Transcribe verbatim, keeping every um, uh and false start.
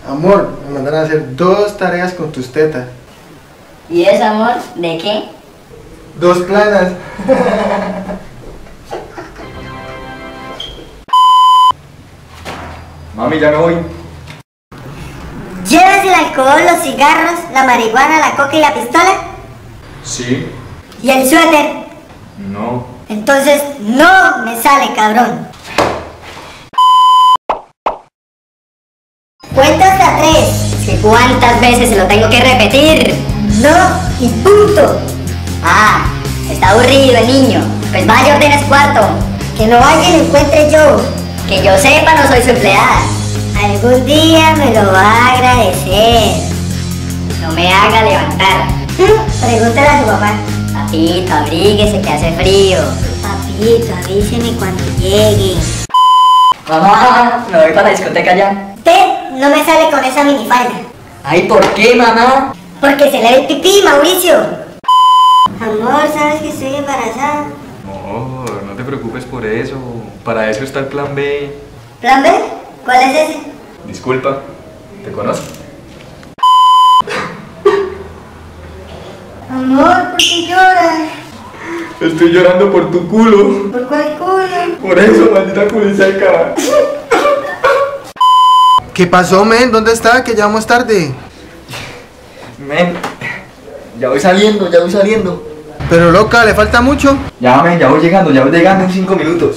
Amor, me mandaron a hacer dos tareas con tus tetas. ¿Y eso, amor? ¿De qué? Dos planas. Mami, ya me voy. ¿Llevas el alcohol, los cigarros, la marihuana, la coca y la pistola? Sí. ¿Y el suéter? No. Entonces no me sale, cabrón. Cuenta hasta tres. Es que ¿cuántas veces se lo tengo que repetir? No y punto. Ah, está aburrido el niño. Pues vaya, ordena su cuarto. Que no vaya y lo encuentre yo. Que yo sepa, no soy su empleada. Algún día me lo va a agradecer. No me haga levantar. Pregúntale a su papá. Papito, abríguese que hace frío. Papito, avíseme cuando llegue. Mamá, me voy para la discoteca ya. Usted no me sale con esa minifalda. Ay, ¿por qué, mamá? Porque se le ve el pipí, Mauricio. Amor, ¿sabes que estoy embarazada? Amor, no te preocupes por eso. Para eso está el plan B. ¿Plan B? ¿Cuál es ese? Disculpa, ¿te conozco? Amor, ¿por qué lloras? Estoy llorando por tu culo. ¿Por cuál culo? Por eso, maldita culiseca. ¿Qué pasó, men? ¿Dónde está? Que ya vamos tarde. Men, ya voy saliendo, ya voy saliendo. Pero loca, ¿le falta mucho? Ya, men, ya voy llegando, ya voy llegando en cinco minutos.